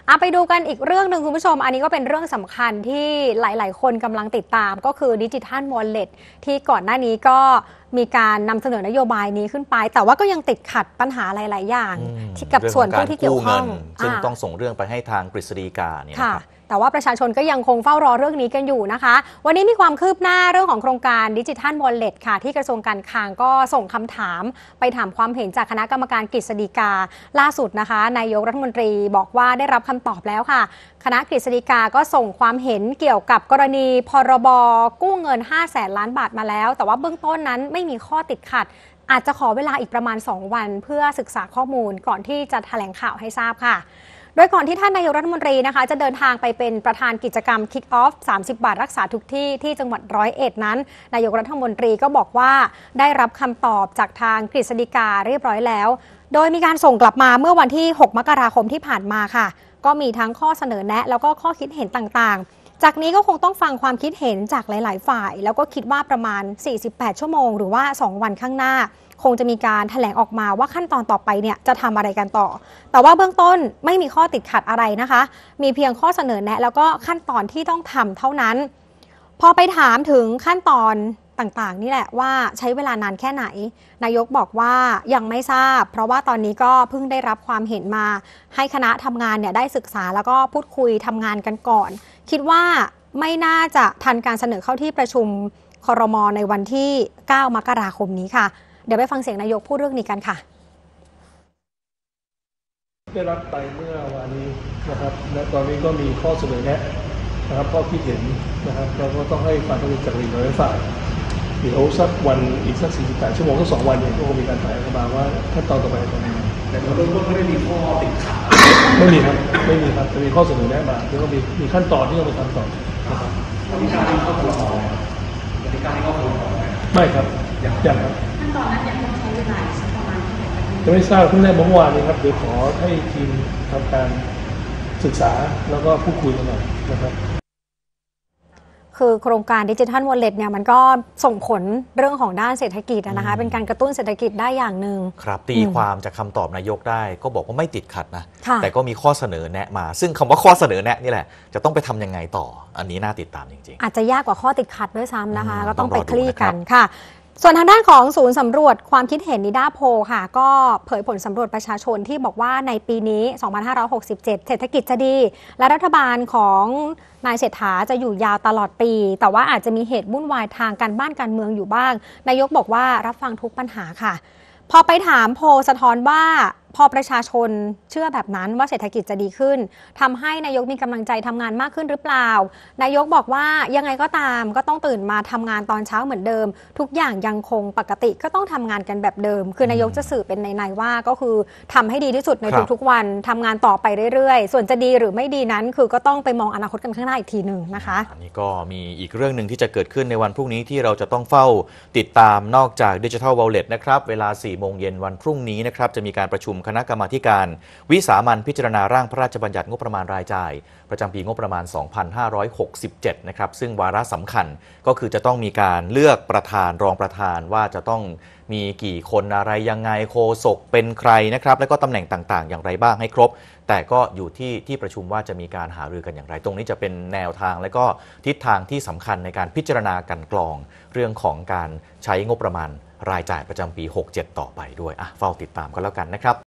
ไปดูกันอีกเรื่องหนึ่งคุณผู้ชมอันนี้ก็เป็นเรื่องสำคัญที่หลายๆคนกำลังติดตามก็คือดิจิทัลวอลเล็ตที่ก่อนหน้านี้ก็มีการนำเสนอนโยบายนี้ขึ้นไปแต่ว่าก็ยังติดขัดปัญหาหลายๆอย่างที่กับส่วนผู้ที่เกี่ยวข้องซึ่งต้องส่งเรื่องไปให้ทางกฤษฎีกาเนี่ยนะครับแต่ว่าประชาชนก็ยังคงเฝ้ารอเรื่องนี้กันอยู่นะคะวันนี้มีความคืบหน้าเรื่องของโครงการดิจิทัลวอลเล็ตค่ะที่กระทรวงการคลังก็ส่งคำถามไปถามความเห็นจากคณะกรรมการกฤษฎีกาล่าสุดนะคะนายกรัฐมนตรีบอกว่าได้รับคำตอบแล้วค่ะคณะกฤษฎีกาก็ส่งความเห็นเกี่ยวกับกรณีพรบกู้เงิน 500,000 ล้านบาทมาแล้วแต่ว่าเบื้องต้นนั้นไม่มีข้อติดขัดอาจจะขอเวลาอีกประมาณ2 วันเพื่อศึกษาข้อมูลก่อนที่จะแถลงข่าวให้ทราบค่ะโดยก่อนที่ท่านนายกรัฐมนตรีนะคะจะเดินทางไปเป็นประธานกิจกรรม Kick Off 30 บาทรักษาทุกที่ที่จังหวัด101นั้นนายกรัฐมนตรีก็บอกว่าได้รับคำตอบจากทางกฤษฎีกาเรียบร้อยแล้วโดยมีการส่งกลับมาเมื่อวันที่6 มกราคมที่ผ่านมาค่ะก็มีทั้งข้อเสนอแนะแล้วก็ข้อคิดเห็นต่างๆจากนี้ก็คงต้องฟังความคิดเห็นจากหลายๆฝ่ายแล้วก็คิดว่าประมาณ48 ชั่วโมงหรือว่า2 วันข้างหน้าคงจะมีการแถลงออกมาว่าขั้นตอนต่อไปเนี่ยจะทำอะไรกันต่อแต่ว่าเบื้องต้นไม่มีข้อติดขัดอะไรนะคะมีเพียงข้อเสนอแนะแล้วก็ขั้นตอนที่ต้องทำเท่านั้นพอไปถามถึงขั้นตอนต่างๆนี่แหละว่าใช้เวลานานแค่ไหนนายกบอกว่ายังไม่ทราบเพราะว่าตอนนี้ก็เพิ่งได้รับความเห็นมาให้คณะทำงานเนี่ยได้ศึกษาแล้วก็พูดคุยทำงานกันก่อนคิดว่าไม่น่าจะทันการเสนอเข้าที่ประชุมครม.ในวันที่9 มกราคมนี้ค่ะเดี๋ยวไปฟังเสียงนายกพูดเรื่องนี้กันค่ะได้รับไปเมื่อวานนี้นะครับและตอนนี้ก็มีข้อเสนอแนะนะครับข้อคิดเห็นนะครับเราก็ต้องให้ความคิดเห็นจากหลายฝ่ายเดี๋ยวสักวันอีกสัก48 ชั่วโมงสัก2 วันเนี่ยก็คงมีการแถลงออกมาว่าขั้นตอนต่อไปเป็นยังไงแต่เบื้องต้นไม่ได้มีข้อติดขัดไม่มีครับจะมีข้อเสนอแนะมาแล้วก็มีขั้นตอนที่ต้องไปทำต่อนะครับกติกาที่เข้าครม.กติกาที่เข้าครม. ไม่ครับอย่างครับขั้นตอนนั้นยังต้องใช้เวลาสักประมาณเท่าไหร่จะไม่ทราบเพิ่งได้เมื่อวานนี้ครับเดี๋ยวขอให้ทีมทำการศึกษาแล้วก็พูดคุยกันหน่อยนะครับคือโครงการดิจิทัลวอลเล็ตเนี่ยมันก็ส่งผลเรื่องของด้านเศรษฐกิจนะคะเป็นการกระตุ้นเศรษฐกิจได้อย่างหนึ่งครับตีความจากคำตอบนายกได้ก็บอกว่าไม่ติดขัดนะแต่ก็มีข้อเสนอแนะมาซึ่งคำว่าข้อเสนอแนะนี่แหละจะต้องไปทำยังไงต่ออันนี้น่าติดตามจริงๆอาจจะยากกว่าข้อติดขัดด้วยซ้ำนะคะก็ต้องไปคลี่กันค่ะส่วนทางด้านของศูนย์สำรวจความคิดเห็นนิด้าโพลค่ะก็เผยผลสำรวจประชาชนที่บอกว่าในปีนี้ 2567 เศรษฐกิจจะดีและรัฐบาลของนายเศรษฐาจะอยู่ยาวตลอดปีแต่ว่าอาจจะมีเหตุวุ่นวายทางการบ้านการเมืองอยู่บ้างนายกบอกว่ารับฟังทุกปัญหาค่ะพอไปถามโพลสะท้อนว่าพอประชาชนเชื่อแบบนั้นว่าเศรษฐกิจจะดีขึ้นทำให้นายกมีกำลังใจทำงานมากขึ้นหรือเปล่านายกบอกว่ายังไงก็ตามก็ต้องตื่นมาทำงานตอนเช้าเหมือนเดิมทุกอย่างยังคงปกติก็ต้องทำงานกันแบบเดิมคือนายกจะสื่อเป็นในว่าก็คือทำให้ดีที่สุดในทุกๆวันทำงานต่อไปเรื่อยๆส่วนจะดีหรือไม่ดีนั้นคือก็ต้องไปมองอนาคตกันข้างหน้าอีกทีหนึ่งนะคะอันนี้ก็มีอีกเรื่องหนึ่งที่จะเกิดขึ้นในวันพรุ่งนี้ที่เราจะต้องเฝ้าติดตามนอกจาก Digital Wallet นะครับเวลา 4 โมงเย็นวันพรุ่งนี้นะครับจะมีการประชุมคณะกรรมาธิการวิสามัญพิจารณาร่างพระราชบัญญัติงบประมาณรายจ่ายประจำปีงบประมาณ 2567 นะครับซึ่งวาระสำคัญก็คือจะต้องมีการเลือกประธานรองประธานว่าจะต้องมีกี่คนอะไรยังไงโฆษกเป็นใครนะครับและก็ตำแหน่งต่างๆอย่างไรบ้างให้ครบแต่ก็อยู่ที่ประชุมว่าจะมีการหารือกันอย่างไรตรงนี้จะเป็นแนวทางและก็ทิศทางที่สำคัญในการพิจารณากันกรองเรื่องของการใช้งบประมาณรายจ่ายประจำปี 67 ต่อไปด้วยเฝ้าติดตามกันแล้วกันนะครับ